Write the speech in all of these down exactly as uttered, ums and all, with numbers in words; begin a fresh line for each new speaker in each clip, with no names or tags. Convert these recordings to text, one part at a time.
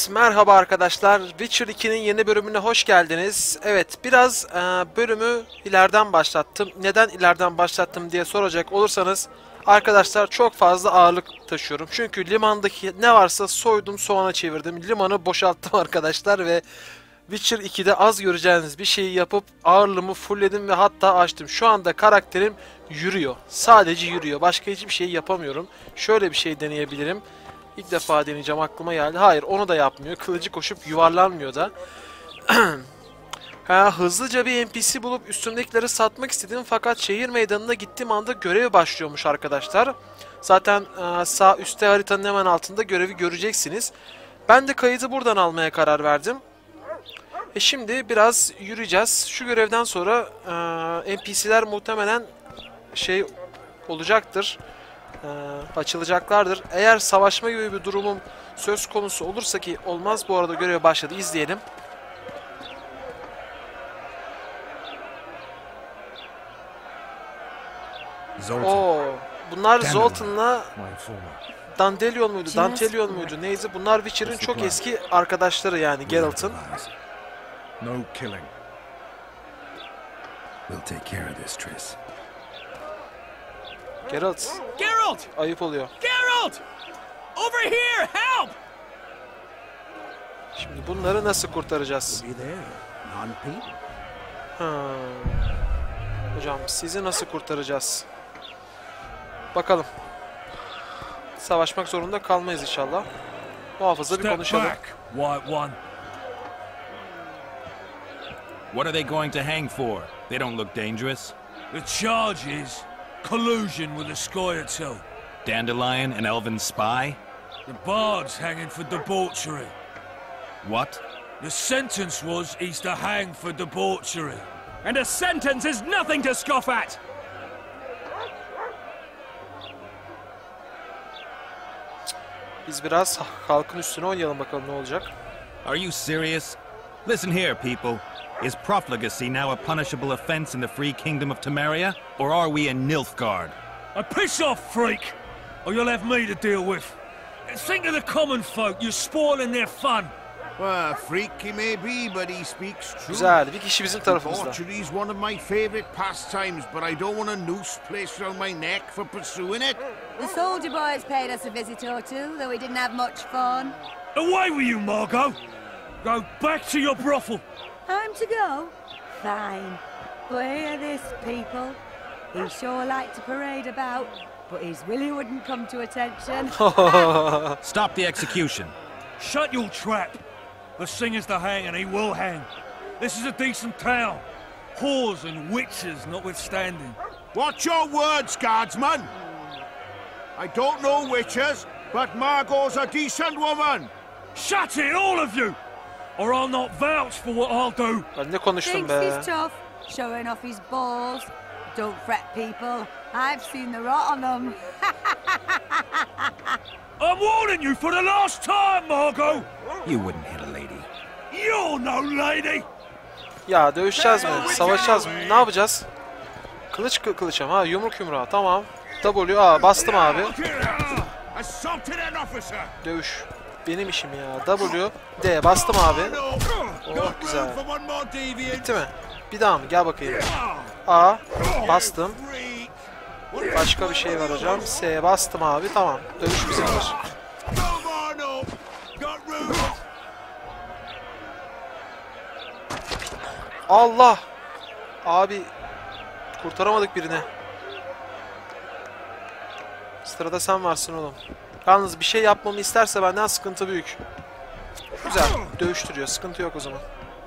Evet, merhaba arkadaşlar. Witcher iki'nin yeni bölümüne hoş geldiniz. Evet, biraz e, bölümü ileriden başlattım. Neden ileriden başlattım diye soracak olursanız, arkadaşlar çok fazla ağırlık taşıyorum. Çünkü limandaki ne varsa soydum, soğana çevirdim. Limanı boşalttım arkadaşlar ve Witcher iki'de az göreceğiniz bir şeyi yapıp ağırlığımı fullledim ve hatta açtım. Şu anda karakterim yürüyor. Sadece yürüyor. Başka hiçbir şey yapamıyorum. Şöyle bir şey deneyebilirim. İlk defa deneyeceğim, aklıma geldi. Hayır, onu da yapmıyor. Kılıcı koşup yuvarlanmıyor da. ha, hızlıca bir N P C bulup üstümdekileri satmak istedim. Fakat şehir meydanına gittiğim anda görev başlıyormuş arkadaşlar. Zaten e, sağ üstte haritanın hemen altında görevi göreceksiniz. Ben de kaydı buradan almaya karar verdim. E şimdi biraz yürüyeceğiz. Şu görevden sonra e, N P C'ler muhtemelen şey olacaktır. Ee, açılacaklardır. Eğer savaşma gibi bir durumum söz konusu olursa, ki olmaz, bu arada görev başladı, izleyelim. Oo, bunlar Zoltan'la Dandelion muydu? Dantelion muydu? Neyse, bunlar Witcher'ın çok eski arkadaşları, yani Geralt'ın.
No killing. We'll take care of this, Triss.
Geralt.
Geralt!
Ayıp oluyor.
Geralt! Over here! Help!
Şimdi bunları nasıl kurtaracağız? Ha. Hocam, sizi nasıl kurtaracağız? Bakalım. Savaşmak zorunda kalmayız inşallah. Muhafızla bir konuşalım.
White One.
What are they going to hang for? They don't look dangerous.
The charge is collusion with the Scoia'tael.
Dandelion, an elven spy?
The bard's hanging for debauchery.
What?
The sentence was he's to hang for debauchery.
And a sentence is nothing to scoff at!
Biz biraz halkın üstüne oynayalım, bakalım ne olacak.
Are you serious? Listen here, people. Is profligacy now a punishable offense in the free kingdom of Temeria, or are we in Nilfgaard?
A piss off, freak! Or you'll have me to deal with. Think of the common folk, you're spoiling their fun.
Well, a freak he may be, but he speaks true.
Güzel, bir kişi bizim tarafımızda.
Debauchery is one of my favorite pastimes, but I don't want a noose placed around my neck for pursuing it.
The soldier boys paid us a visit or two, though we didn't have much fun.
Away with you, Margot! Go back to your brothel.
Time to go? Fine. But hear this, people. He sure liked to parade about, but his Willie wouldn't come to attention.
Stop the execution.
Shut your trap. The singer's to hang, and he will hang. This is a decent town. Whores and witches notwithstanding.
Watch your words, guardsman! I don't know witches, but Margot's a decent woman!
Shut it, all of you! Or I'll not vouch for what I'll do.
Ben ne konuştum
Thinks
be?
he's tough, showing off his balls. Don't fret, people. I've seen the rot on them.
I'm warning you for the last time, Margot!
You wouldn't hit a lady.
You're no lady!
Ya dövüşeceğiz mi? Savaşacağız mı? Ne yapacağız? Kılıç kı kılıç ama. Ha, yumruk yumruğa. Tamam. W. Aa, bastım abi. Dövüş. Benim işim ya. W. D. Bastım abi. Oh, güzel. Bitti mi? Bir daha mı? Gel bakayım. A. Bastım. Başka bir şey var hocam. S. Bastım abi. Tamam. Dövüş bizimdir. Allah! Abi kurtaramadık birini. Sırada sen varsın oğlum. Yalnız bir şey yapmamı isterse benden sıkıntı büyük. Güzel. Dövüştürüyor. Sıkıntı yok o zaman.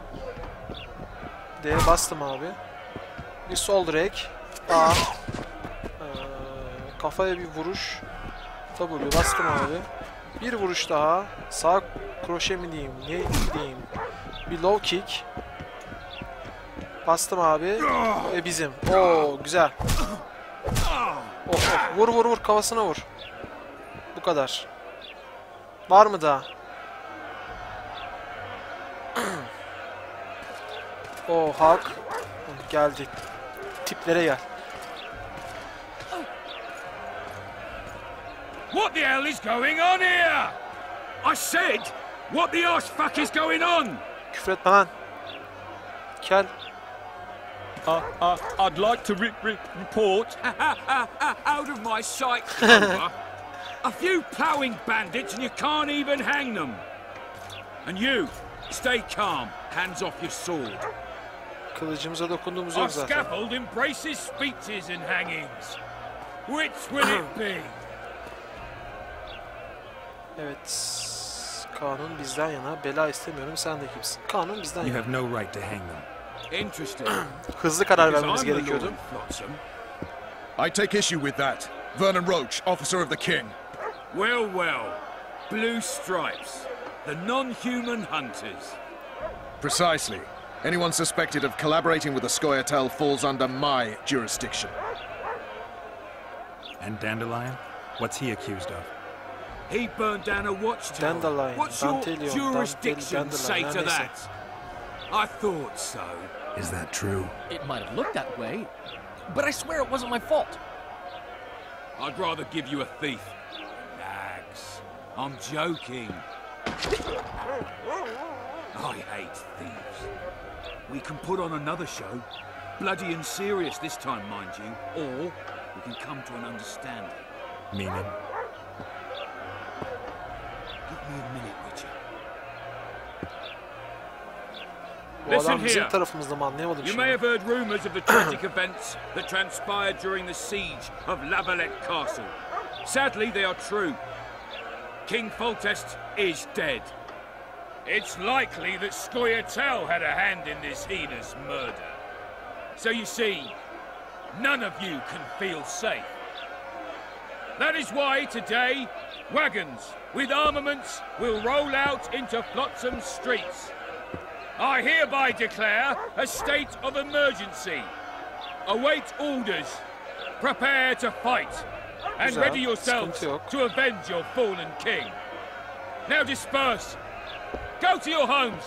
D'ye bastım abi. Bir sol direk. A. Ee, kafaya bir vuruş. W bastım abi. Bir vuruş daha. Sağ kroşe mi diyeyim? Ne diyeyim? Bir low kick. Bastım abi. E bizim. Oo, güzel. Oh, oh. Vur vur vur, kafasına vur. Bu kadar. Var mı daha? O Hulk geldi. Tiplere gel.
What the hell is going on here? I said
What the arse fuck is going on?
Küfür etme lan. Kel.
Uh, uh, I'd like to re re report. Out of my sight, Clover. A few ploughing bandits and you can't even hang them. And you, stay calm. Hands off your sword.
Kılıcımıza dokunduğumuz
Our
yok zaten.
scaffold embraces speeches and hangings. Which will it be?
Evet. Kanun bizden yana. Bela istemiyorum. Sen de kimsin? Kanun bizden
You
yana.
have no right to hang them.
Interesting.
Hızlı karar
Because
vermemiz
I'm the
gerekiyordu.
Lord Flotsam.
I take issue with that. Vernon Roach, officer of the king.
Well, well. Blue stripes. The non-human hunters.
Precisely. Anyone suspected of collaborating with the Scoia'tael falls under my jurisdiction.
And Dandelion? What's he accused of?
He burned down a watchtower.
Dandelion,
What's your
Dantelion,
jurisdiction
Dandelion,
say
her
to
neyse.
that? I thought so.
Is that true?
It might have looked that way, but I swear it wasn't my fault.
I'd rather give you a thief. Relax. I'm joking. I hate thieves. We can put on another show. Bloody and serious this time, mind you. Or we can come to an understanding.
Meaning?
Give me a minute, Richard.
Bu
Listen
adam bizim
here.
tarafımızda mı anlayamadım
You may
şimdi.
have heard rumours of the tragic events that transpired during the siege of Lavalette Castle. Sadly, they are true. King Foltest is dead. It's likely that Scoia'tael had a hand in this heinous murder. So you see, none of you can feel safe. That is why today, wagons with armaments will roll out into Flotsam streets. I hereby declare a state of emergency. Await orders. Prepare to fight. And
Güzel,
ready yourselves
sıkıntı yok.
to avenge your fallen king. Now disperse. Go to your homes.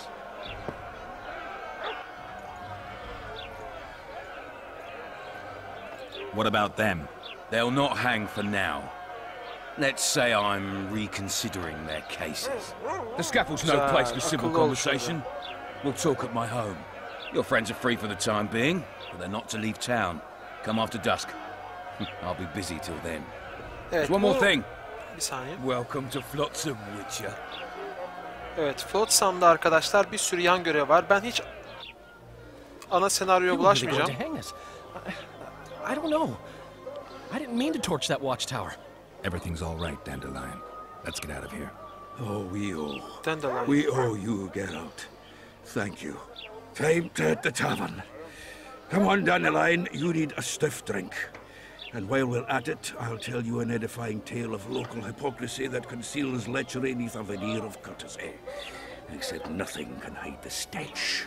What about them?
They'll not hang for now. Let's say I'm reconsidering their cases. The scaffold's no
Güzel,
place for civil
akıllı ol
conversation. We'll talk at my home. Your friends are free for the time being, but they're not to leave town. Come after dusk. I'll be busy till then.
Evet,
There's one more
bu-
thing.
Bir saniye.
Welcome to Flotsam, Witcher.
Evet, Flotsam'da arkadaşlar bir sürü yan görev var. Ben hiç ana senaryoya
Who were they going
bulaşmayacağım.
to hang us? I, I don't know. I didn't mean to torch that watchtower.
Everything's all right, Dandelion. Let's get out of here.
Oh, we owe.
Dandelion.
We owe you, Geralt. Thank you. Time to hit the tavern. Come on, Dandelion, you need a stiff drink. And while we're at it, I'll tell you an edifying tale of local hypocrisy that conceals lechery neath a veneer of courtesy. Except nothing can hide the stench.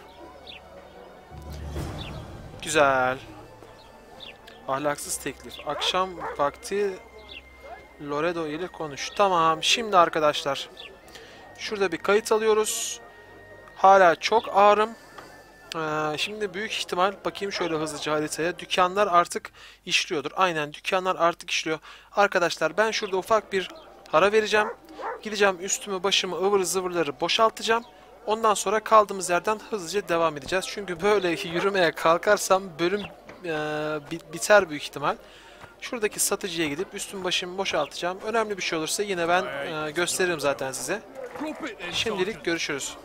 Güzel. Ahlaksız teklif. Akşam vakti Loredo ile konuş. Tamam. Şimdi arkadaşlar. Şurada bir kayıt alıyoruz. Hala çok ağrım. Ee, şimdi büyük ihtimal bakayım şöyle hızlıca haritaya. Dükkanlar artık işliyordur. Aynen dükkanlar artık işliyor. Arkadaşlar ben şurada ufak bir ara vereceğim. Gideceğim üstümü başımı ıvır zıvırları boşaltacağım. Ondan sonra kaldığımız yerden hızlıca devam edeceğiz. Çünkü böyle yürümeye kalkarsam bölüm e, biter büyük ihtimal. Şuradaki satıcıya gidip üstüm başımı boşaltacağım. Önemli bir şey olursa yine ben e, gösteririm zaten size. Şimdilik görüşürüz.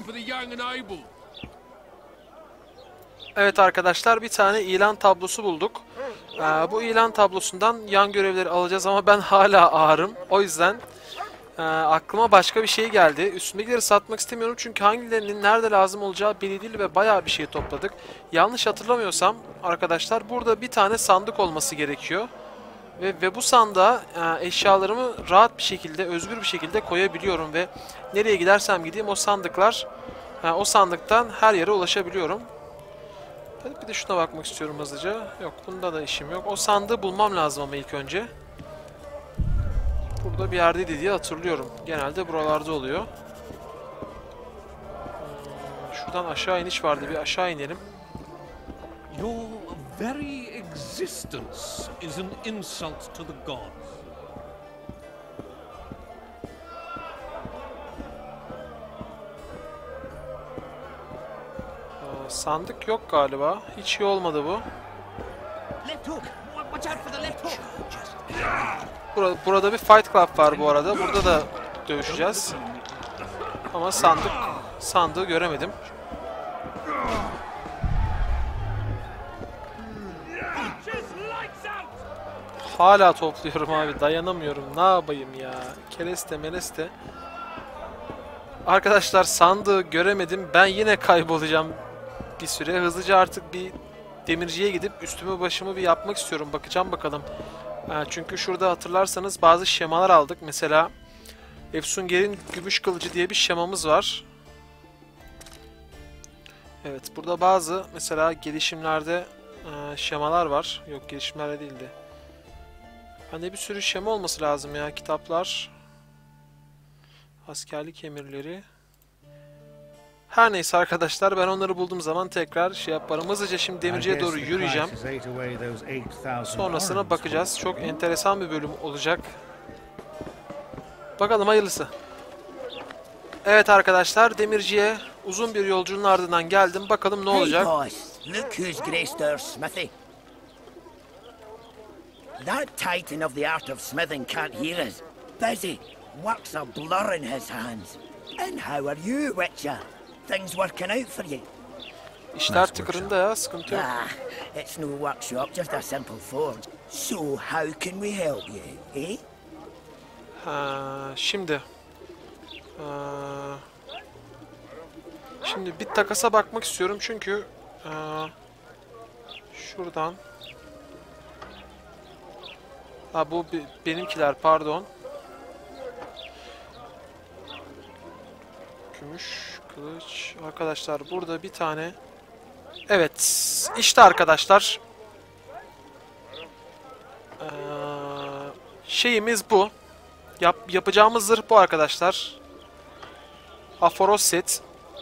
Evet arkadaşlar bir tane ilan tablosu bulduk. Ee, bu ilan tablosundan yan görevleri alacağız ama ben hala ağrım. O yüzden e, aklıma başka bir şey geldi. Üstümdekileri satmak istemiyorum çünkü hangilerinin nerede lazım olacağı belli değil ve bayağı bir şey topladık. Yanlış hatırlamıyorsam arkadaşlar burada bir tane sandık olması gerekiyor. Ve, ve bu sandığa e, eşyalarımı rahat bir şekilde, özgür bir şekilde koyabiliyorum ve nereye gidersem gideyim o sandıklar, e, o sandıktan her yere ulaşabiliyorum. Bir de şuna bakmak istiyorum hızlıca. Yok bunda da işim yok. O sandığı bulmam lazım ama ilk önce. Burada bir yerdeydi diye hatırlıyorum. Genelde buralarda oluyor. Hmm, şuradan aşağı iniş vardı. Bir aşağı inelim.
Your very existence is an insult to the gods.
Sandık yok galiba. Hiç iyi olmadı bu. Burada, burada bir Fight Club var bu arada. Burada da dövüşeceğiz. Ama sandık sandığı göremedim. Hala topluyorum abi. Dayanamıyorum. Ne yapayım ya? Kereste meleste. Arkadaşlar sandığı göremedim. Ben yine kaybolacağım bir süre. Hızlıca artık bir demirciye gidip üstümü başımı bir yapmak istiyorum. Bakacağım bakalım. Çünkü şurada hatırlarsanız bazı şemalar aldık. Mesela Efsunger'in gümüş kılıcı diye bir şemamız var. Evet, burada bazı mesela gelişimlerde şemalar var. Yok, gelişimlerde değildi. Bende bir sürü şema olması lazım ya. Kitaplar. Askerlik emirleri. Her neyse arkadaşlar, ben onları bulduğum zaman tekrar şey yaparım. Hızlıca şimdi demirciye doğru yürüyeceğim. Sonrasına bakacağız. Çok enteresan bir bölüm olacak. Bakalım hayırlısı. Evet arkadaşlar, demirciye uzun bir yolculuğun ardından geldim. Bakalım ne olacak.
That titan of the art of smithing can't hear us. Busy. Work's a blur in his hands. And how are you, Witcher? Things working out for you?
İşler tıkırında ya, sıkıntı yok.
Ah, it's no workshop, just a simple forge. So how can we help you, eh?
Ha, şimdi. Ee, şimdi bir takasa bakmak istiyorum çünkü ee, şuradan. Ha, bu benimkiler, pardon. Gümüş kılıç. Arkadaşlar burada bir tane. Evet. İşte arkadaşlar. Ee, şeyimiz bu. Yap, yapacağımız zırh bu arkadaşlar. Aforos set.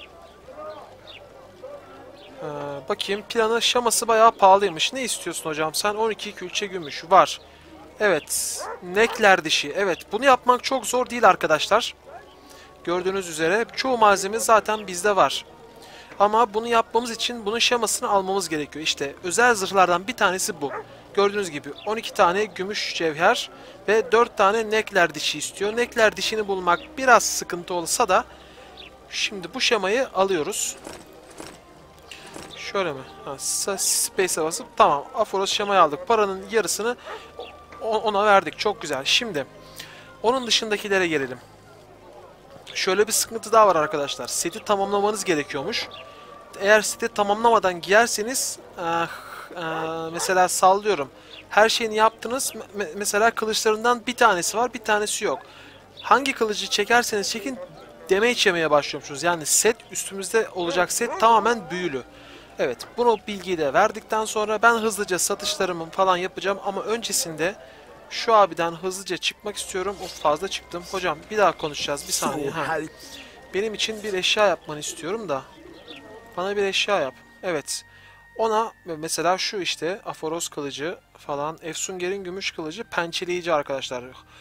Ee, bakayım. Planı şaması bayağı pahalıymış. Ne istiyorsun hocam? Sen on iki külçe gümüş. Var. Evet. Nekler dişi. Evet. Bunu yapmak çok zor değil arkadaşlar. Gördüğünüz üzere çoğu malzeme zaten bizde var. Ama bunu yapmamız için bunun şemasını almamız gerekiyor. İşte özel zırhlardan bir tanesi bu. Gördüğünüz gibi on iki tane gümüş cevher ve dört tane nekler dişi istiyor. Nekler dişini bulmak biraz sıkıntı olsa da şimdi bu şemayı alıyoruz. Şöyle mi? Ha, Space'e basıp tamam. Aforos şemayı aldık. Paranın yarısını ona verdik. Çok güzel. Şimdi onun dışındakilere gelelim. Şöyle bir sıkıntı daha var arkadaşlar. Seti tamamlamanız gerekiyormuş. Eğer seti tamamlamadan giyerseniz e, e, mesela sallıyorum. Her şeyini yaptınız. Me mesela kılıçlarından bir tanesi var, bir tanesi yok. Hangi kılıcı çekerseniz çekin damage yemeye başlıyormuşsunuz. Yani set, üstümüzde olacak set tamamen büyülü. Evet, bunu bilgiyi de verdikten sonra ben hızlıca satışlarımı falan yapacağım ama öncesinde şu abiden hızlıca çıkmak istiyorum. Of, fazla çıktım. Hocam bir daha konuşacağız. Bir saniye. Ha. Benim için bir eşya yapmanı istiyorum da. Bana bir eşya yap. Evet. Ona mesela şu işte Aforos kılıcı falan. Efsunger'in gümüş kılıcı pençeleyici arkadaşlar.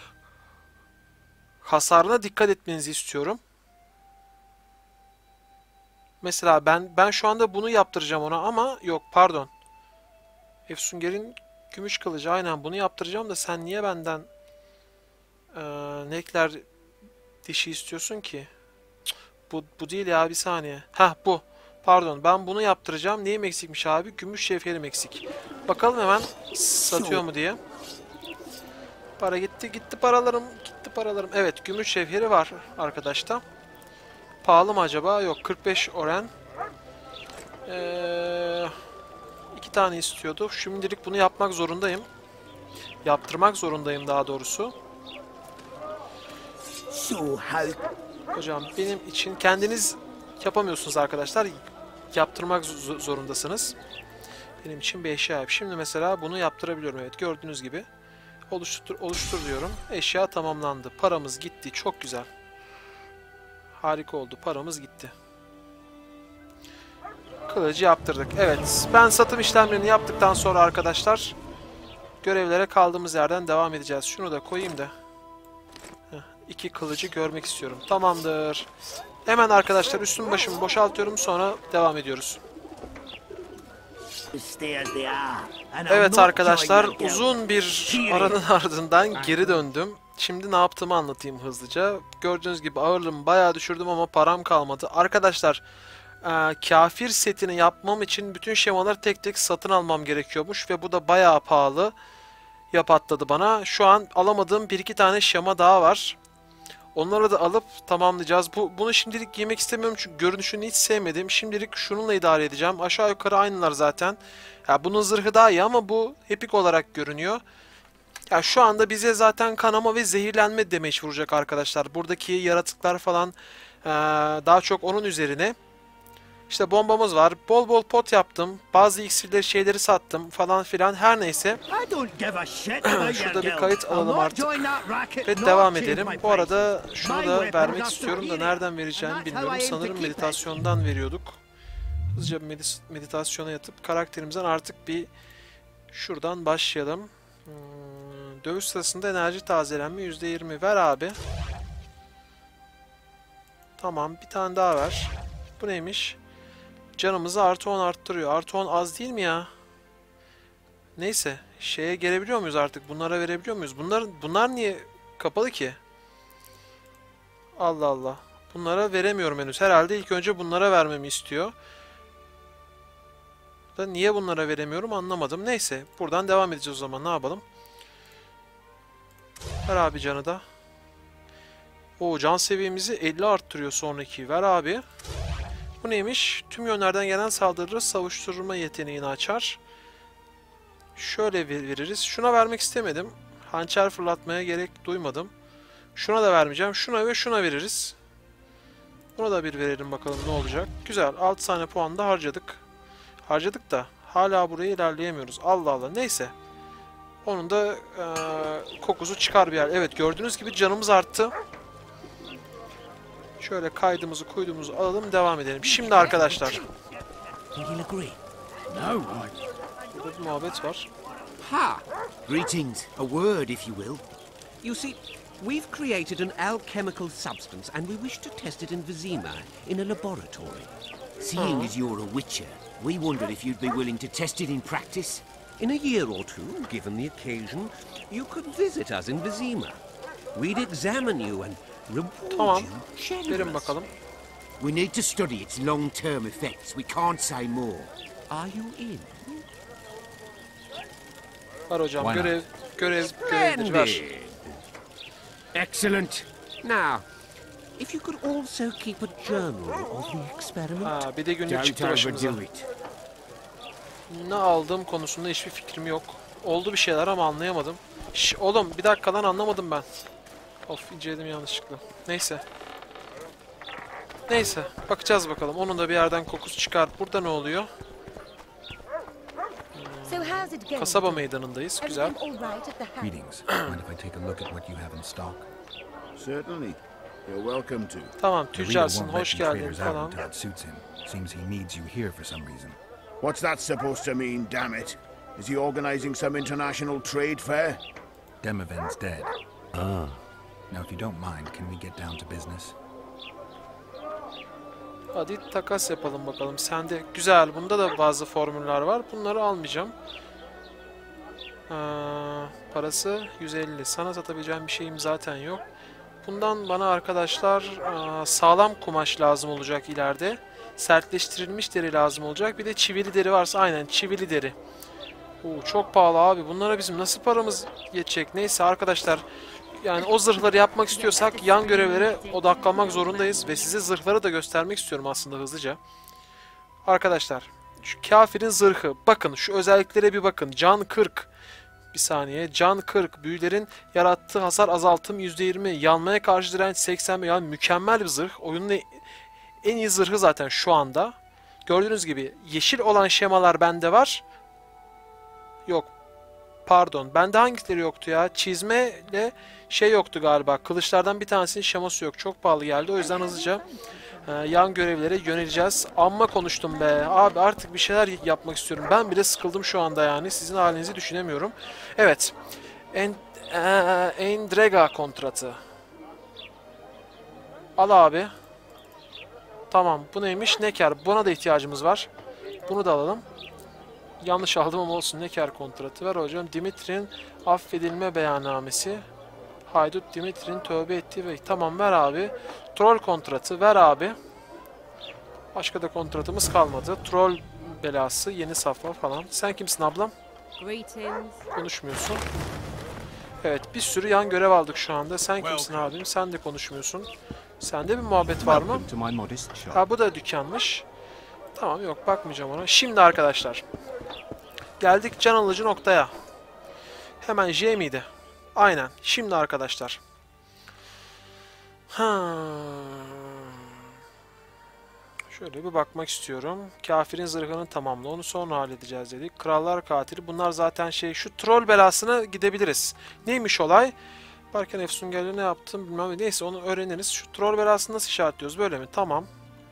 Hasarına dikkat etmenizi istiyorum. Mesela ben ben şu anda bunu yaptıracağım ona ama yok pardon. Efsunger'in gümüş kılıcı, aynen bunu yaptıracağım da sen niye benden ee, nekler dişi istiyorsun ki? Cık, bu, bu değil ya, bir saniye. Heh, bu. Pardon, ben bunu yaptıracağım. Neyim eksikmiş abi? Gümüş şevherim eksik. Bakalım hemen satıyor mu diye. Para gitti. Gitti paralarım. Gitti paralarım. Evet, gümüş şevheri var arkadaşta. Pahalı mı acaba? Yok, kırk beş oren. Eee... İki tane istiyordu. Şimdilik bunu yapmak zorundayım. Yaptırmak zorundayım daha doğrusu. Hocam benim için kendiniz yapamıyorsunuz arkadaşlar. Yaptırmak zorundasınız. Benim için bir eşya yap. Şimdi mesela bunu yaptırabiliyorum. Evet, gördüğünüz gibi. Oluştur, oluştur diyorum. Eşya tamamlandı. Paramız gitti. Çok güzel. Harika oldu. Paramız gitti. Kılıcı yaptırdık. Evet. Ben satım işlemlerini yaptıktan sonra arkadaşlar görevlere kaldığımız yerden devam edeceğiz. Şunu da koyayım da. Heh, iki kılıcı görmek istiyorum. Tamamdır. Hemen arkadaşlar üstüm başımı boşaltıyorum. Sonra devam ediyoruz. Evet arkadaşlar, uzun bir aranın ardından geri döndüm. Şimdi ne yaptığımı anlatayım hızlıca. Gördüğünüz gibi ağırlığımı bayağı düşürdüm ama param kalmadı. Arkadaşlar, e, kafir setini yapmam için bütün şemaları tek tek satın almam gerekiyormuş ve bu da bayağı pahalı. Yap atladı bana. Şu an alamadığım bir iki tane şema daha var. Onları da alıp tamamlayacağız. Bu, bunu şimdilik giymek istemiyorum çünkü görünüşünü hiç sevmedim. Şimdilik şununla idare edeceğim. Aşağı yukarı aynılar zaten. Ya bunun zırhı daha iyi ama bu epik olarak görünüyor. Ya şu anda bize zaten kanama ve zehirlenme damage vuracak arkadaşlar. Buradaki yaratıklar falan ee, daha çok onun üzerine. İşte bombamız var. Bol bol pot yaptım. Bazı iksirleri şeyleri sattım falan filan. Her neyse. Şurada bir kayıt alalım artık. Ve devam edelim. Bu arada şunu da vermek istiyorum da nereden vereceğimi bilmiyorum. Sanırım meditasyondan veriyorduk. Hızlıca bir medit meditasyona yatıp karakterimizden artık bir şuradan başlayalım. Hmm, dövüş sırasında enerji tazelenme yüzde yirmi. Ver abi. Tamam, bir tane daha ver. Bu neymiş? Canımızı artı on arttırıyor. Artı on az değil mi ya? Neyse. Şeye gelebiliyor muyuz artık? Bunlara verebiliyor muyuz? Bunlar, bunlar niye kapalı ki? Allah Allah. Bunlara veremiyorum henüz. Herhalde ilk önce bunlara vermemi istiyor. Da niye bunlara veremiyorum anlamadım. Neyse. Buradan devam edeceğiz o zaman. Ne yapalım? Ver abi canı da. Oo, can seviyemizi elli arttırıyor sonraki. Ver abi. Bu neymiş? Tüm yönlerden gelen saldırıları savuşturma yeteneğini açar. Şöyle veririz. Şuna vermek istemedim. Hançer fırlatmaya gerek duymadım. Şuna da vermeyeceğim. Şuna ve şuna veririz. Buna da bir verelim bakalım ne olacak. Güzel. altı tane puan da harcadık. Harcadık da hala buraya ilerleyemiyoruz. Allah Allah. Neyse. Onun da e, kokusu çıkar bir yer. Evet, gördüğünüz gibi canımız arttı. Şöyle kaydımızı kuyduğumuzu alalım, devam edelim. Şimdi arkadaşlar. Burada bir muhabbet var.
Ha! Greetings. A word, if you will. You see, we've created an alchemical substance and we wish to test it in Vizima, in a laboratory.
Seeing as you're a witcher, we wondered if you'd be willing to test it in practice.
In a year or two, given the occasion, you could visit us in Vizima. We'd examine you and
tamam. Verin bakalım.
We need to study its long-term effects. We can't say more.
Are you in?
Var hocam. Görev, görev, görevdir. Ver.
Excellent. Now, if you could also keep a journal of the experiment.
Ha, bir de günlük çıktı başımıza. Ne aldığım konusunda hiçbir fikrim yok. Oldu bir şeyler ama anlayamadım. Şş, oğlum bir dakika lan, anlamadım ben. Of, inceledim yanlışlıkla. Neyse. Neyse. Bakacağız bakalım. Onun da bir yerden kokusu çıkar. Burada ne oluyor? Hmm. Kasaba meydanındayız. Güzel.
Greetings. Mind if I take a look at what you have in stock?
Certainly. You're welcome to.
Tamam, tüccarsın. Hoş geldin falan.
Seems he needs you here for some reason.
What's that supposed to mean, damn it? Is he organizing some international trade fair?
Demoven's dead.
Ah.
Now, if you don't mind, can we get down to business?
Hadi takas yapalım bakalım. Sende güzel. Bunda da bazı formüller var. Bunları almayacağım. Ee, parası yüz elli. Sana satabileceğim bir şeyim zaten yok. Bundan bana arkadaşlar sağlam kumaş lazım olacak ileride. Sertleştirilmiş deri lazım olacak. Bir de çivili deri varsa, aynen çivili deri. Oo, çok pahalı abi. Bunlara bizim nasıl paramız yetecek? Neyse arkadaşlar. Yani o zırhları yapmak istiyorsak yan görevlere odaklanmak zorundayız. Ve size zırhları da göstermek istiyorum aslında hızlıca. Arkadaşlar. Şu kafirin zırhı. Bakın şu özelliklere bir bakın. Can kırk. Bir saniye. Can kırk. Büyülerin yarattığı hasar azaltım yüzde yirmi. Yanmaya karşı direnç seksen. Yani mükemmel bir zırh. Oyunun en iyi zırhı zaten şu anda. Gördüğünüz gibi yeşil olan şemalar bende var. Yok. Pardon. Bende hangileri yoktu ya? Çizmeyle şey yoktu galiba. Kılıçlardan bir tanesinin şeması yok. Çok pahalı geldi. O yüzden hızlıca e, yan görevlere yöneleceğiz. Amma konuştum be. Abi artık bir şeyler yapmak istiyorum. Ben bile sıkıldım şu anda yani. Sizin halinizi düşünemiyorum. Evet. En, e, Endrega kontratı. Al abi. Tamam. Bu neymiş? Neker. Buna da ihtiyacımız var. Bunu da alalım. Yanlış aldım ama olsun. Ne kar kontratı ver hocam. Dimitri'nin affedilme beyannamesi. Haydut Dimitri'nin tövbe ettiği ve tamam ver abi. Troll kontratı ver abi. Başka da kontratımız kalmadı. Troll belası, yeni safha falan. Sen kimsin ablam?
Greetings.
Konuşmuyorsun. Evet, bir sürü yan görev aldık şu anda. Sen kimsin abim? Sen de konuşmuyorsun. Sende bir muhabbet var mı? Ha, bu da dükkanmış. Tamam, yok bakmayacağım ona. Şimdi arkadaşlar. Geldik can alıcı noktaya. Hemen J miydi? Aynen. Şimdi arkadaşlar. Ha. Şöyle bir bakmak istiyorum. Kafirin zırhını tamamla. Onu sonra halledeceğiz dedik. Krallar katili. Bunlar zaten şey, şu troll belasına gidebiliriz. Neymiş olay? Barken Efsunger'le ne yaptım bilmem. Neyse onu öğreniriz. Şu troll belasını nasıl işaretliyoruz? Böyle mi? Tamam.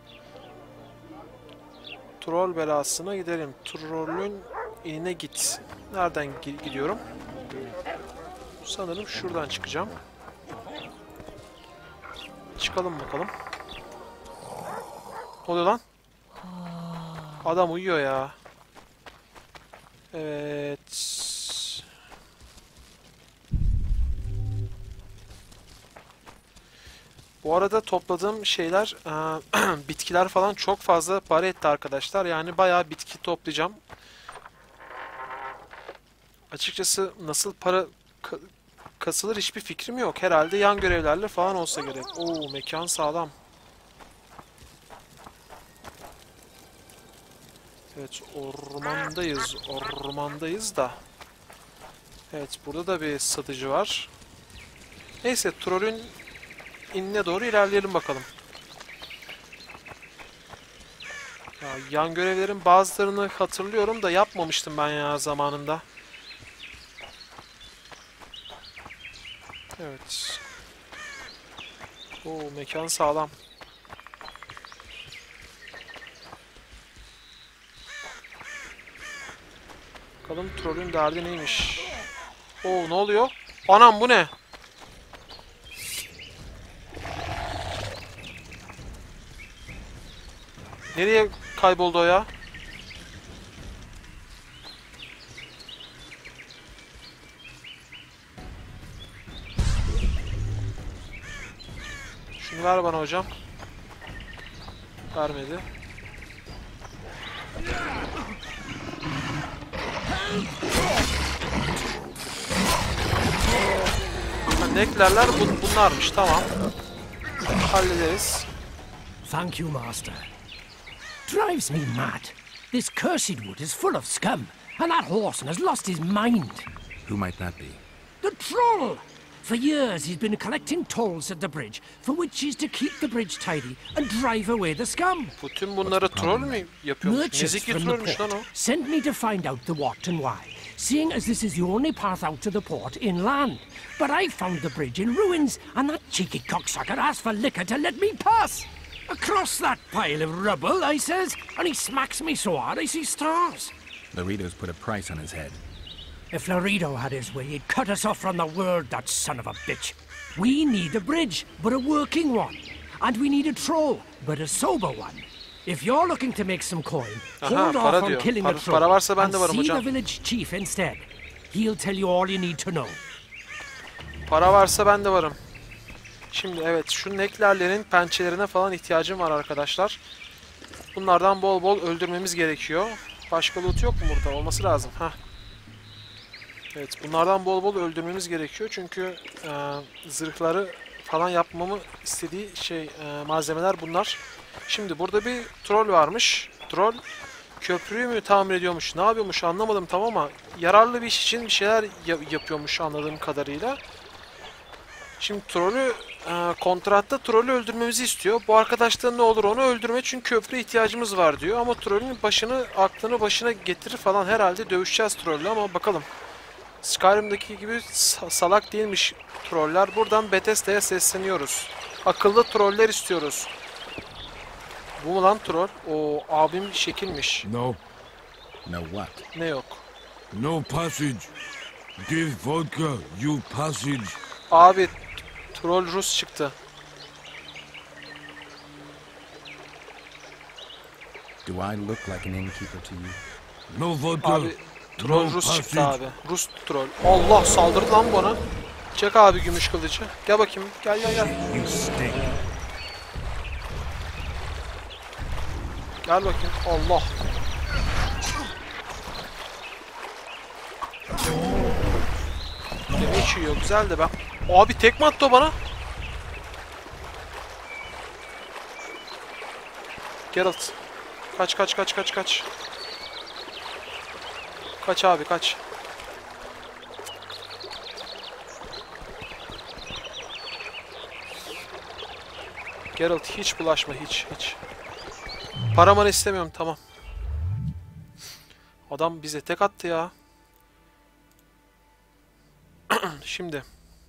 Troll belasına gidelim. Trollün inine git. Nereden gidiyorum? Sanırım şuradan çıkacağım. Çıkalım bakalım. Ne oluyor lan? Adam uyuyor ya. Evet. Bu arada topladığım şeyler, e, bitkiler falan çok fazla para etti arkadaşlar. Yani bayağı bitki toplayacağım. Açıkçası nasıl para ka kasılır hiçbir fikrim yok. Herhalde yan görevlerle falan olsa gerek. Oo, mekan sağlam. Evet, ormandayız. Ormandayız da. Evet, burada da bir satıcı var. Neyse, trollün inine doğru ilerleyelim bakalım. Ya, yan görevlerin bazılarını hatırlıyorum da yapmamıştım ben ya zamanında. Evet. Oo, mekan sağlam. Bakalım trollün derdi neymiş. Oo, ne oluyor? Anam bu ne? Nereye kayboldu o ya? Şunu ver bana hocam. Vermedi. Neklerler bun bunlarmış, tamam. Hallederiz.
Thank you, master. Drives me mad. This cursed wood is full of scum, and that horseman has lost his mind.
Who might that be?
The troll! For years he's been collecting tolls at the bridge, for which is to keep the bridge tidy and drive away the scum.
Bütün bunları troll mü yapıyormuş?
Merchants from the port sent me to find out the what and why, seeing as this is the only path out to the port inland. But I found the bridge in ruins, and that cheeky cocksucker asked for liquor to let me pass. Across that pile of rubble, I says, and he smacks me so hard I see stars.
Laredo's put a price on his head.
If Laredo had his way, he'd cut us off from the world, that son of a bitch. We need a bridge, but a working one. And we need a troll, but a sober one. If you're looking to make some coin,
Aha,
hold off on
diyor.
killing
Para,
the troll
para varsa ben
and
de varım
see
hocam.
the village chief instead. He'll tell you all you need to know.
Para varsa ben de varım. Şimdi evet, şu neklerlerin pençelerine falan ihtiyacım var arkadaşlar. Bunlardan bol bol öldürmemiz gerekiyor. Başka loot yok mu burada? Olması lazım. Heh. Evet, bunlardan bol bol öldürmemiz gerekiyor. Çünkü e, zırhları falan yapmamı istediği şey e, malzemeler bunlar. Şimdi burada bir troll varmış. Troll köprüyü mü tamir ediyormuş? Ne yapıyormuş anlamadım tam ama yararlı bir iş için bir şeyler yapıyormuş anladığım kadarıyla. Şimdi trollü e, kontratta trollü öldürmemizi istiyor. Bu arkadaşlar ne olur onu öldürme çünkü köprüye ihtiyacımız var diyor. Ama trollün başını, aklını başına getirir falan herhalde dövüşeceğiz trollü ama bakalım. Skyrim'daki gibi salak değilmiş troller. Buradan Bethesda'ya sesleniyoruz. Akıllı troller istiyoruz. Bu mu lan troll? O abim şekilmiş.
No.
No what?
Ne yok?
No passage. Give vodka, you passage.
Abi troll Rus çıktı.
Do I look like an innkeeper to you?
Abi troll Rus çıktı abi. Rus troll. Allah saldırdı lan bana. Çek abi gümüş kılıcı. Gel bakayım. Gel gel gel. Gel bakayım. Allah. Yemeği çiğiyor. Güzel de ben. Abi tekme attı o bana. Geralt. Kaç kaç kaç kaç kaç. Kaç abi kaç. Geralt hiç bulaşma hiç hiç. Paramanı istemiyorum tamam. Adam bize tek attı ya. Şimdi.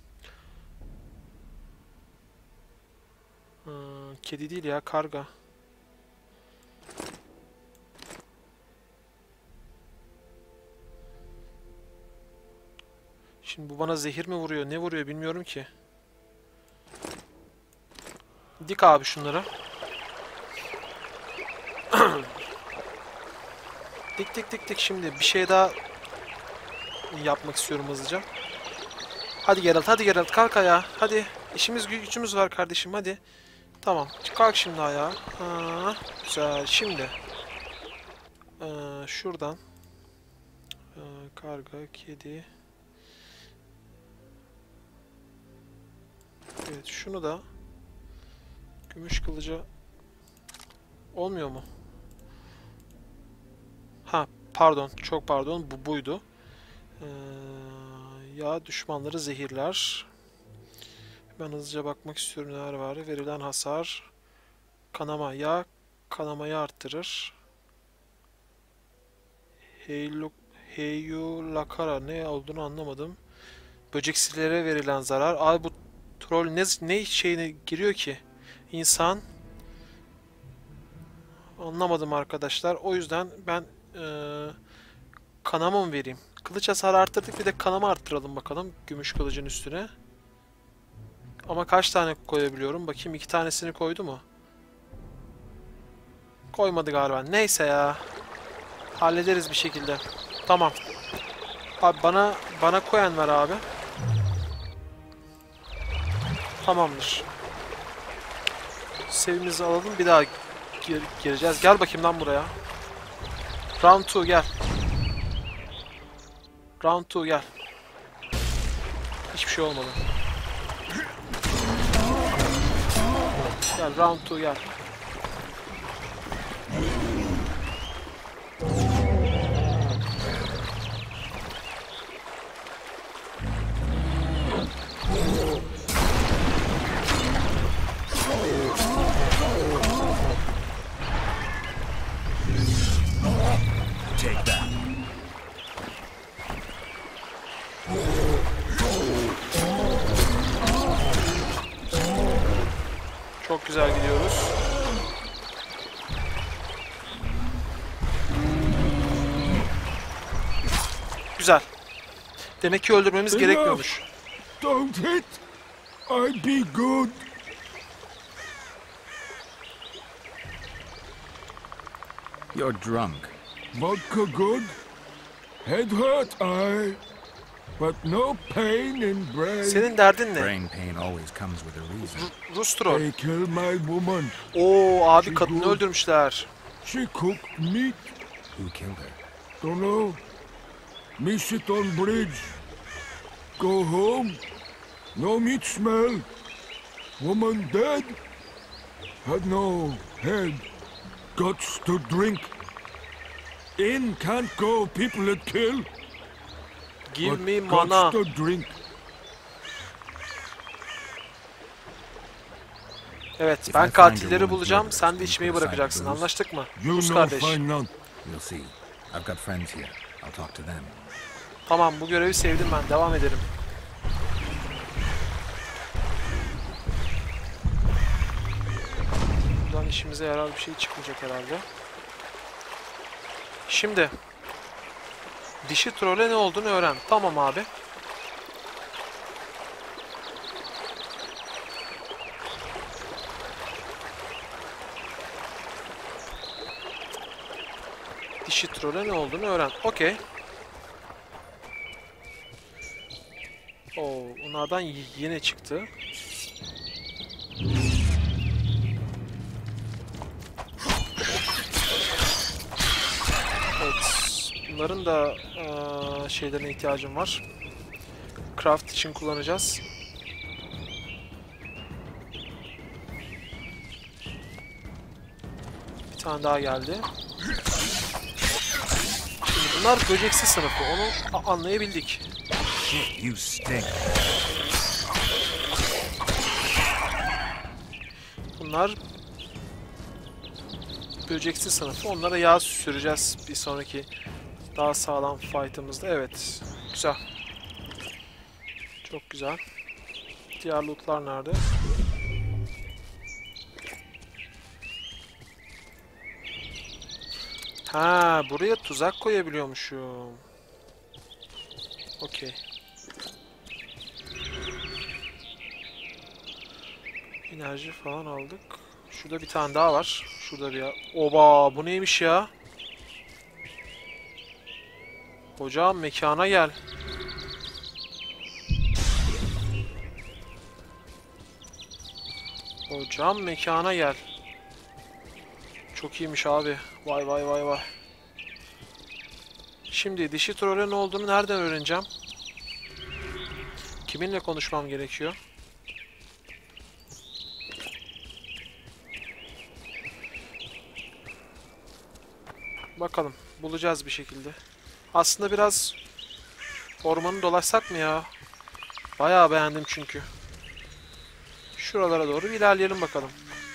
Hmm, kedi değil ya karga. Şimdi bu bana zehir mi vuruyor ne vuruyor bilmiyorum ki. Dik abi şunları. Dik dik dik dik şimdi bir şey daha yapmak istiyorum hızlıca. Hadi Geralt hadi Geralt kalk ayağa. Hadi işimiz gücümüz var kardeşim hadi. Tamam kalk şimdi ayağa. Ha, güzel şimdi. Ee, şuradan. Ee, karga, kedi. Evet şunu da. Gümüş kılıca. Olmuyor mu? Ha pardon çok pardon bu buydu. Ee, ya düşmanları zehirler. Ben hızlıca bakmak istiyorum neler var. Verilen hasar. Kanama ya kanamayı arttırır. Heylu, Heyulakara ne olduğunu anlamadım. Böceksilere verilen zarar. Abi bu troll ne, ne şeyine giriyor ki? İnsan. Anlamadım arkadaşlar. O yüzden ben ee, kanama mı vereyim? Kılıç hasarı arttırdık bir de kanama arttıralım bakalım. Gümüş kılıcın üstüne. Ama kaç tane koyabiliyorum? Bakayım iki tanesini koydu mu? Koymadı galiba. Neyse ya. Hallederiz bir şekilde. Tamam. Abi bana bana koyan ver abi. Tamamdır. Sevimizi alalım. Bir daha gir gireceğiz. Gel bakayım lan buraya. Round iki gel. Round iki gel. Hiçbir şey olmadı. Gel round iki gel.
Take that.
Çok güzel gidiyoruz. Güzel. Demek ki öldürmemiz gerekmiyormuş.
Don't hit. I'd be good.
You're drunk.
Vodka good. Head hurt I. But no pain in brain.
Senin derdin ne?
Brain pain always comes with a reason.
Rus troll.
They kill my woman.
Oo abi kadını öldürmüşler.
She cooked meat.
Who killed her?
Don't know. Miss it on bridge. Go home. No meat smell. Woman dead. Had no head. Guts to drink. In can't go. People that kill.
Give me mana.
Guts to drink.
Evet, ben katilleri bulacağım. Sen de içmeyi bırakacaksın. Anlaştık mı? Rus kardeş.
We'll see. I've got friends here. I'll talk to them.
Tamam, bu görevi sevdim ben. Devam edelim. Buradan işimize yarar bir şey çıkmayacak herhalde. Şimdi dişi trole ne olduğunu öğren. Tamam abi. Dişi trole ne olduğunu öğren. Okey. Oo, onlardan yine çıktı. Evet. Bunların da ee, şeylerine ihtiyacım var. Craft için kullanacağız. Bir tane daha geldi. Şimdi bunlar böceksi sınıfı. Onu anlayabildik.
You stink.
Bunlar böceksi sınıfı. Onlara yağ süreceğiz bir sonraki daha sağlam fight'ımızda. Evet. Güzel. Çok güzel. Diğer lootlar nerede? Ha, buraya tuzak koyabiliyormuşum. Okey. Enerji falan aldık. Şurada bir tane daha var. Şurada bir ya. Oba, bu neymiş ya? Hocam mekana gel. Hocam mekana gel. Çok iyiymiş abi. Vay vay vay vay. Şimdi dişi trole ne olduğunu nereden öğreneceğim? Kiminle konuşmam gerekiyor? Bakalım. Bulacağız bir şekilde. Aslında biraz ormanı dolaşsak mı ya? Bayağı beğendim çünkü. Şuralara doğru ilerleyelim bakalım.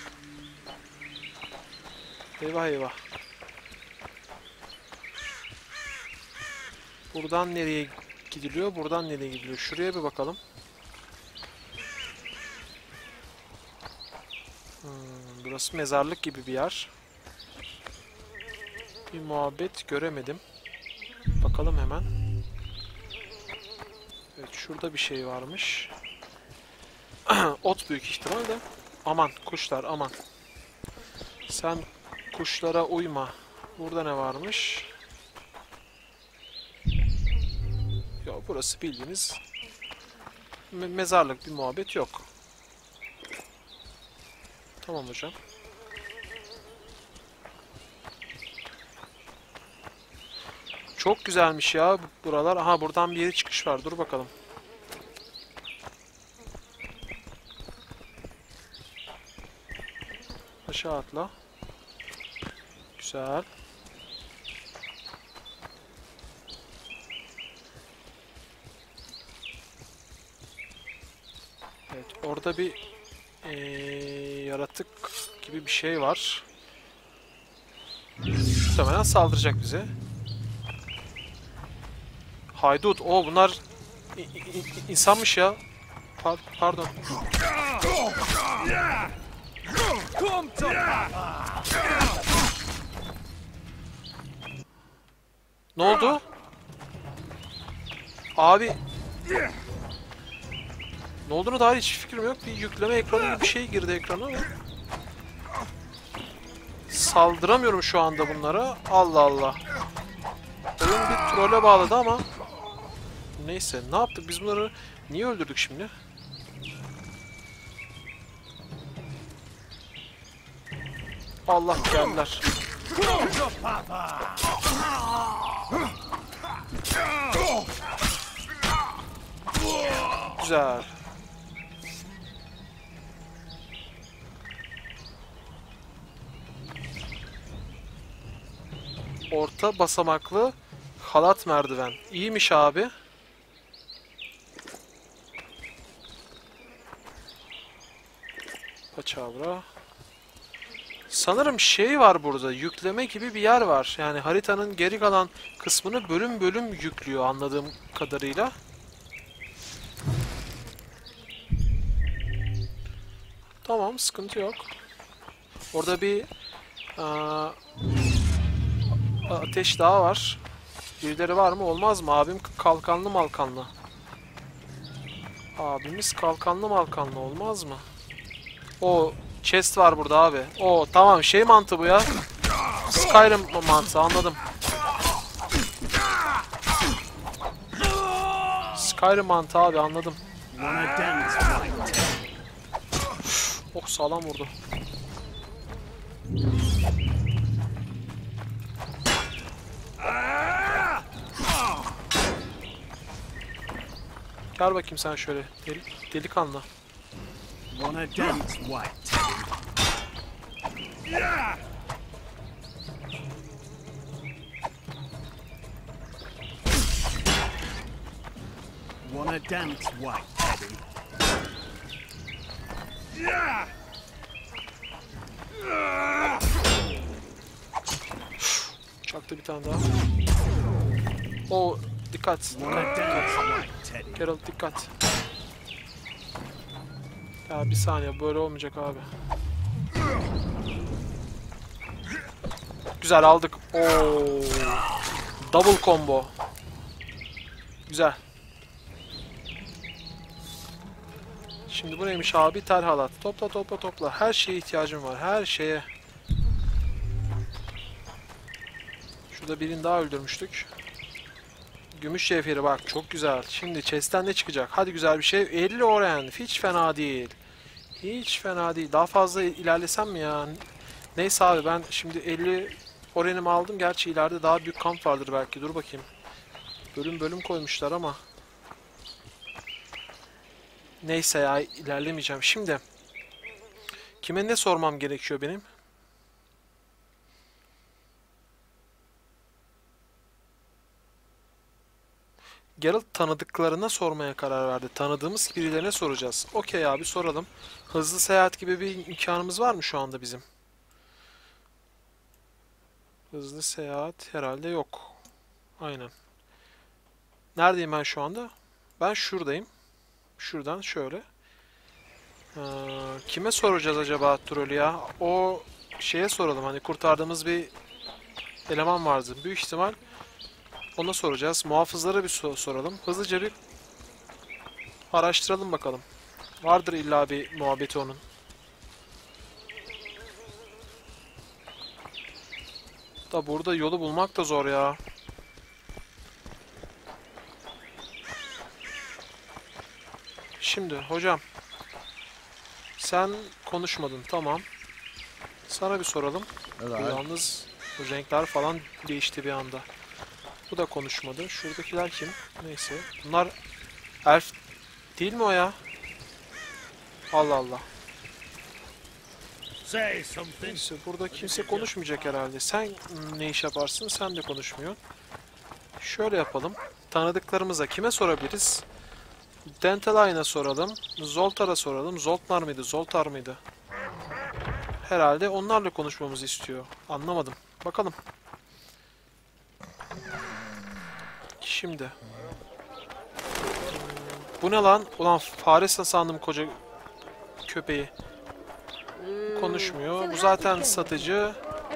Eyvah eyvah. Buradan nereye gidiliyor? Buradan nereye gidiliyor? Şuraya bir bakalım. Hmm, burası mezarlık gibi bir yer. Bir muhabbet göremedim. Bakalım hemen. Evet, şurada bir şey varmış. Ot büyük ihtimalle. Aman kuşlar aman. Sen kuşlara uyma. Burada ne varmış? Ya burası bildiğiniz me mezarlık, bir muhabbet yok. Tamam hocam. Çok güzelmiş ya buralar. Aha, buradan bir yere çıkış var. Dur bakalım. Aşağı atla. Güzel. Evet, orada bir ee, yaratık gibi bir şey var. Muhtemelen saldıracak bize. Haydut. Oo, bunlar insanmış ya. Par pardon. Ne oldu? Abi. Ne olduğunu dair hiç fikrim yok. Bir yükleme ekranı gibi bir şey girdi ekrana ama. Saldıramıyorum şu anda bunlara. Allah Allah. Oyun bir trolle bağladı ama. Neyse, ne yaptık? Biz bunları niye öldürdük şimdi? Allah, geldiler. Güzel. Orta basamaklı halat merdiven. İyiymiş abi. Paçavra. Sanırım şey var burada. Yükleme gibi bir yer var. Yani haritanın geri kalan kısmını bölüm bölüm yüklüyor anladığım kadarıyla. Tamam, sıkıntı yok. Orada bir aa, ateş daha var. Birileri var mı? Olmaz mı? Abim kalkanlı malkanlı. Abimiz kalkanlı malkanlı, olmaz mı? O chest var burada abi. O tamam, şey mantığı bu ya. Skyrim mantığı, anladım. Skyrim mantığı abi, anladım. Oh, sağlam vurdu. Gel bakayım sen şöyle deli, delikanlı.
Wanna dance, white? Wanna dance, white Teddy?
Çaktı bir tane daha. O dikkat. Dikkat, dikkat. Geralt dikkat. Ya bir saniye, böyle olmayacak abi. Güzel aldık. Oo. Double combo. Güzel. Şimdi bu neymiş abi? Tel halat. Topla topla topla. Her şeye ihtiyacım var. Her şeye. Şurada birini daha öldürmüştük. Gümüş cevheri bak, çok güzel. Şimdi chest'ten ne çıkacak? Hadi güzel bir şey. elli oren. Hiç fena değil. Hiç fena değil. Daha fazla ilerlesem mi ya? Neyse abi, ben şimdi elli orenimi aldım. Gerçi ileride daha büyük kamp vardır belki. Dur bakayım. Bölüm bölüm koymuşlar ama. Neyse ya, ilerlemeyeceğim. Şimdi kime ne sormam gerekiyor benim? Geralt tanıdıklarına sormaya karar verdi. Tanıdığımız birilerine soracağız. Okey abi, soralım. Hızlı seyahat gibi bir imkanımız var mı şu anda bizim? Hızlı seyahat herhalde yok. Aynen. Neredeyim ben şu anda? Ben şuradayım. Şuradan şöyle. Ee, kime soracağız acaba trolü ya? O şeye soralım. Hani kurtardığımız bir eleman vardı. Büyük ihtimal ona soracağız. Muhafızlara bir sor soralım. Hızlıca bir araştıralım bakalım. Vardır illa bir muhabbeti onun. Da burada yolu bulmak da zor ya. Şimdi hocam, sen konuşmadın, tamam. Sana bir soralım. Evet. Yalnız renkler falan değişti bir anda. Bu da konuşmadı. Şuradakiler kim? Neyse. Bunlar elf değil mi o ya? Allah Allah. Neyse, burada kimse konuşmayacak herhalde. Sen ne iş yaparsın? Sen de konuşmuyorsun. Şöyle yapalım. Tanıdıklarımıza kime sorabiliriz? Dentaline'a soralım. Zoltar'a soralım. Zoltnar mıydı? Zoltar mıydı? Herhalde onlarla konuşmamızı istiyor. Anlamadım. Bakalım. Şimdi. Bu ne lan? Ulan fare sandım koca köpeği. Konuşmuyor. Bu zaten satıcı.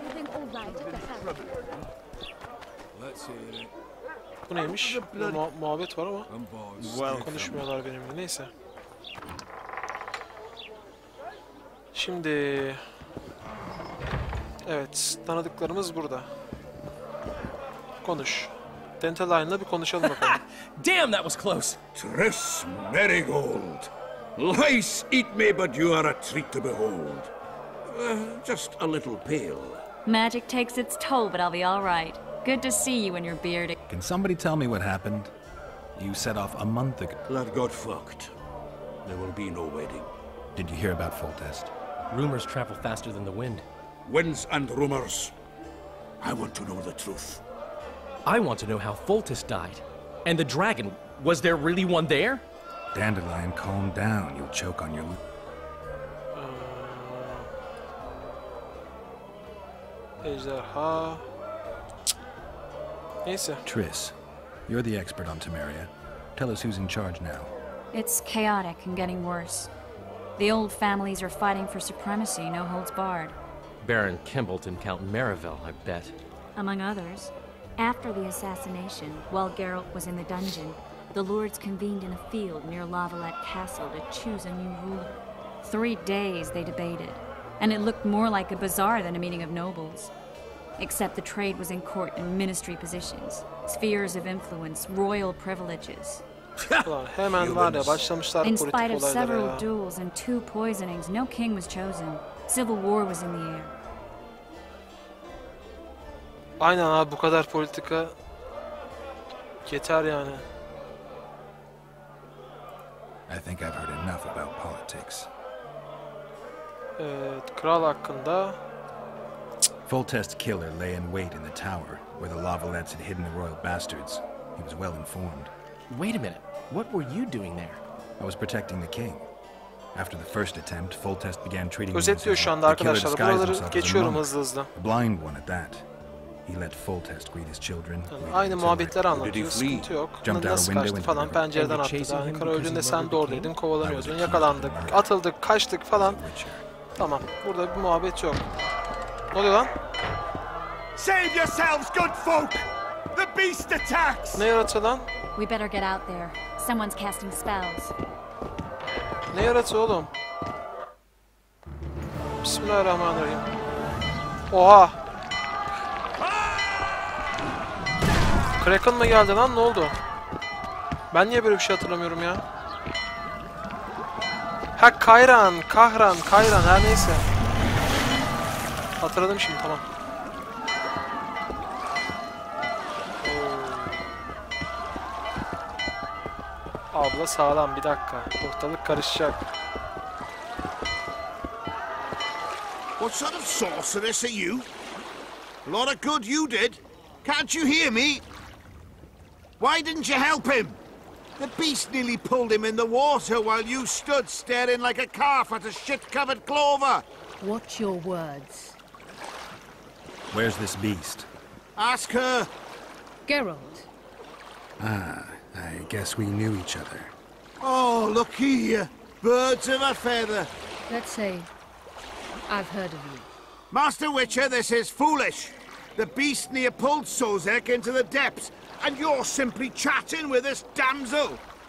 Bu neymiş? Bir mu muhabbet var ama konuşmuyorlar benimle. Neyse. Şimdi evet, tanıdıklarımız burada. Konuş. Dentaline'la bir konuşalım bakalım.
Damn, that was close.
Triss Merigold. Lice eat me, but you are a treat to behold. Uh, just a little pale.
Magic takes its toll, but I'll be all right. Good to see you and your beard.
Can somebody tell me what happened? You set off a month ago.
Lad got fucked. There will be no wedding.
Did you hear about Foltest?
Rumors travel faster than the wind.
Winds and rumors. I want to know the truth.
I want to know how Foltest died. And the dragon, was there really one there?
Dandelion, calm down. You'll choke on your...
Ejderha. Neyse.
Triss, you're the expert on Temeria. Tell us who's in charge now.
It's chaotic and getting worse. The old families are fighting for supremacy, no holds barred.
Baron Kimbolt and Count Marivel, I bet.
Among others. After the assassination, while Geralt was in the dungeon, the lords convened in a field near Lavalette Castle to choose a new ruler. Three days they debated, and it looked more like a bazaar than a meeting of nobles. Except the trade was in court and ministry positions, spheres of influence, royal privileges.
Ulan hemen var ya başlamışlar
In
politik
spite of
olaylara
several
ya.
duels and two poisonings, no king was chosen. Civil war was in the air.
Aynen abi, bu kadar politika yeter yani.
I think I've heard enough about politics.
Evet, kral hakkında.
Foltest's killer lay in wait in the tower, where the Lavalettes had hidden the royal bastards. He was well informed.
Wait a minute. What were you doing there?
I was protecting the king. After the first attempt, Foltest began treating me as
Özetliyor şu anda
the killer
arkadaşlar.
disguised
Buraları
himself as a
geçiyorum
monk,
hızlı hızlı.
a blind one at that. He let Foltest greet his children.
Yani aynı muhabbetleri anlatıyor, sıkıntı yok. Nasıl kaçtı falan, pencereden attı. Yani kara öldüğünde sen de oradaydın, kovalanıyordun, yakalandık, atıldık, kaçtık falan. Tamam, burada bir muhabbet yok. Ne oluyor lan?
Save yourselves, good folk! The beast attacks!
Ne yaratıyor lan?
We better get out there. Someone's casting spells.
Ne yaratıyor oğlum? Bismillahirrahmanirrahim. Oha! Kraken mı geldi lan? Ne oldu? Ben niye böyle bir şey hatırlamıyorum ya? Ha, Kayran, Kahran, Kayran, her neyse. Hatırladım şimdi, tamam. Oo. Abla sağlam, bir dakika. Ortalık karışacak.
What sort of sorceress are you? A lot of good you did. Can't you hear me? Why didn't you help him? The beast nearly pulled him in the water while you stood staring like a calf at a shit-covered clover.
Watch your words.
Where's this beast?
Ask her.
Geralt.
Ah, I guess we knew each other.
Oh, look here. Birds of a feather.
Let's say I've heard of you.
Master Witcher, this is foolish. The beast near pulled Sozek into the depths, and you're simply chatting with this damsel.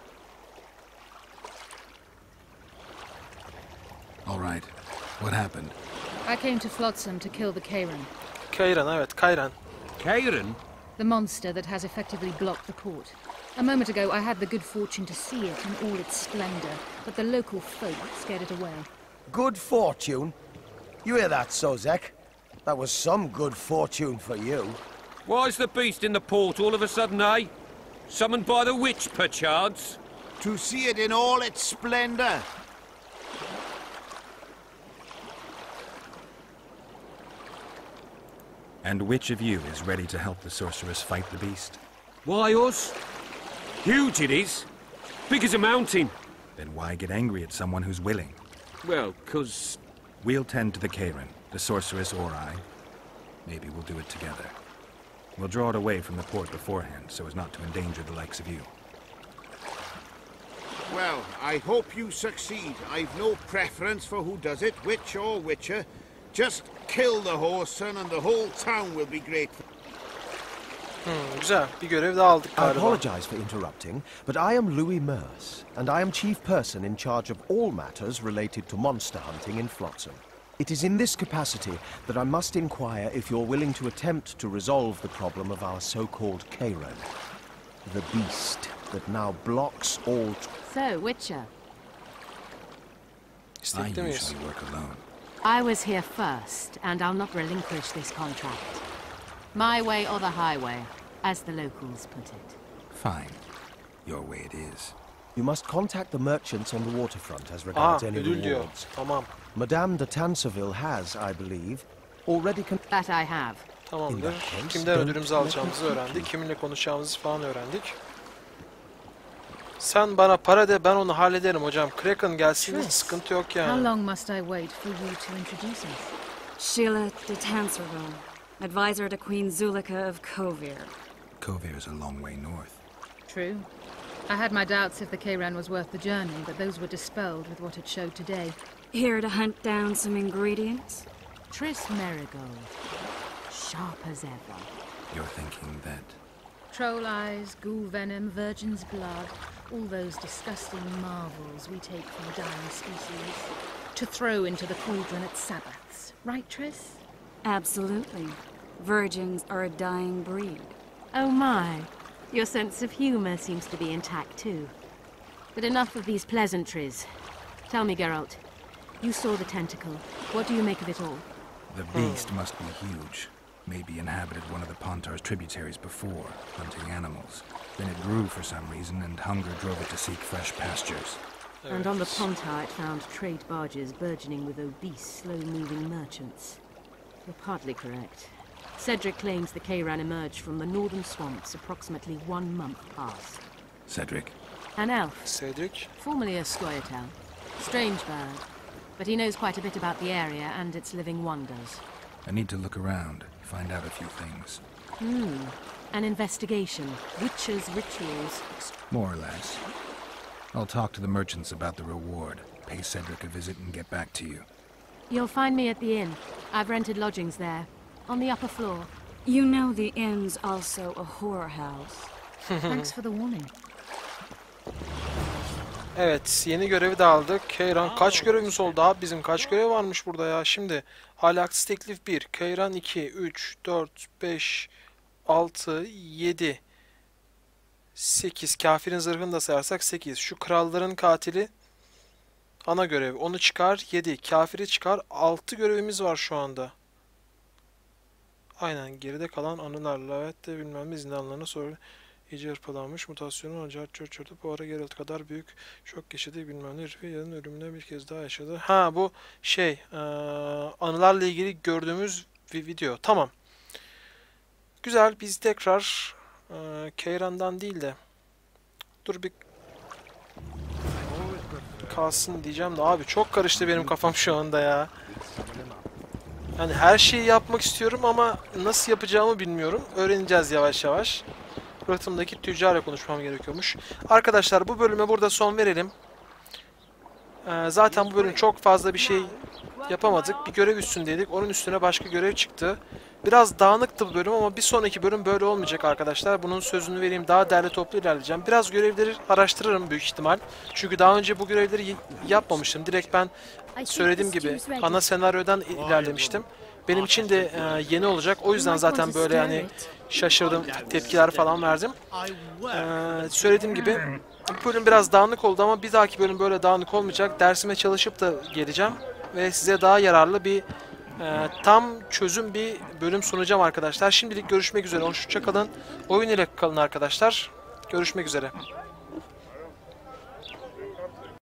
All right. What happened?
I came to Flotsam to kill the Kayran.
Kayran, evet, Kayran.
Kayran?
The monster that has effectively blocked the port. A moment ago, I had the good fortune to see it in all its splendor, but the local folk scared it away.
Good fortune? You hear that, Sozek? That was some good fortune for you.
Why's the beast in the port all of a sudden, eh? Summoned by the witch, perchance?
To see it in all its splendor.
And which of you is ready to help the sorceress fight the beast?
Why us? Huge it is. Big as a mountain.
Then why get angry at someone who's willing?
Well, 'cause...
We'll tend to the Kayran, the sorceress or I. Maybe we'll do it together. We'll draw it away from the port beforehand, so as not to endanger the likes of you.
Well, I hope you succeed. I've no preference for who does it, witch or witcher. Just kill the whoreson and the whole town will be grateful.
Hmm, güzel. Bir görev daha aldık
I
galiba.
apologize for interrupting, but I am Louis Merce, and I am chief person in charge of all matters related to monster hunting in Flotsam. It is in this capacity that I must inquire if you're willing to attempt to resolve the problem of our so-called Kayran, the beast that now blocks all...
So, Witcher.
I usually work alone.
I was here first, and I'll not relinquish this contract. My way or the highway, as the locals put it.
Fine. Your way it is.
You must contact the merchants on the waterfront as regards
Ah,
any
ödül diyor.
rewards.
Tamam.
Madame de Tanseville has, I believe, already con-
That I have.
Tamamdır. Kimden ödülümüzü alacağımızı öğrendik. Kiminle konuşacağımızı falan öğrendik. Sen bana para de, ben onu hallederim hocam. Kraken gelsin, hiç sıkıntı yok
How
yani.
long must I wait for you to introduce us?
Sheila de Tanserville, advisor to Queen Zulika of Kovir.
Kovir is a long way north.
True. I had my doubts if the Kayran was worth the journey, but those were dispelled with what it showed today.
Here to hunt down some ingredients?
Triss Merigold. Sharp as ever.
You're thinking that...
Troll eyes, ghoul venom, virgin's blood, all those disgusting marvels we take from dying species, to throw into the cauldron at Sabbaths. Right, Triss?
Absolutely. Virgins are a dying breed.
Oh my. Your sense of humor seems to be intact too. But enough of these pleasantries. Tell me, Geralt, you saw the tentacle. What do you make of it all?
The beast must be huge. Maybe inhabited one of the Pontar's tributaries before, hunting animals. Then it grew for some reason, and hunger drove it to seek fresh pastures.
And on the Pontar it found trade barges burgeoning with obese, slow-moving merchants. You're partly correct. Cedric claims the Kayran emerged from the northern swamps approximately one month past.
Cedric?
An elf.
Cedric?
Formerly a Scoia'tael. Strange bird. But he knows quite a bit about the area and its living wonders.
I need to look around, find out a few things.
Hmm. An investigation. Witches' rituals.
More or less. I'll talk to the merchants about the reward, pay Cedric a visit and get back to you.
You'll find me at the inn. I've rented lodgings there. On the upper floor.
You know the inn's also a horror house.
Thanks for the warning.
Evet, yeni görevi de aldık. Kayran kaç görevimiz oldu abi? Bizim kaç görev varmış burada ya? Şimdi ahlaksız teklif bir, Kayran iki, üç, dört, beş, altı, yedi, sekiz. Kafirin zırhını da sayarsak sekiz. Şu kralların katili ana görev. Onu çıkar, yedi. Kafiri çıkar, altı görevimiz var şu anda. Aynen, geride kalan anılarla evet de bilmem ne zindanlarına sonra iyice hırpalanmış mutasyonu acar çöçürdü. Bu ara Geralt kadar büyük şok geçirdi bilmem ne herifi yarın ölümüne bir kez daha yaşadı. Ha bu şey ee, anılarla ilgili gördüğümüz bir video. Tamam. Güzel, biz tekrar ee, Kayran'dan değil de dur bir kalsın diyeceğim de abi çok karıştı benim kafam şu anda ya. Yani her şeyi yapmak istiyorum ama nasıl yapacağımı bilmiyorum. Öğreneceğiz yavaş yavaş. Rıhtımdaki tüccarla konuşmam gerekiyormuş. Arkadaşlar bu bölüme burada son verelim. Ee, zaten bu bölüm çok fazla bir şey yapamadık. Bir görev üstündeydik. Onun üstüne başka görev çıktı. Biraz dağınıktı bu bölüm ama bir sonraki bölüm böyle olmayacak arkadaşlar. Bunun sözünü vereyim. Daha derli toplu ilerleyeceğim. Biraz görevleri araştırırım büyük ihtimal. Çünkü daha önce bu görevleri yapmamıştım. Direkt ben söylediğim gibi ana senaryodan ilerlemiştim. Benim için de e, yeni olacak. O yüzden zaten böyle yani şaşırdım, tepkiler falan verdim. Ee, söylediğim gibi bu bölüm biraz dağınık oldu ama bir dahaki bölüm böyle dağınık olmayacak. Dersime çalışıp da geleceğim ve size daha yararlı bir e, tam çözüm bir bölüm sunacağım arkadaşlar. Şimdilik görüşmek üzere. Hoşça kalın. Oyun ile kalın arkadaşlar. Görüşmek üzere.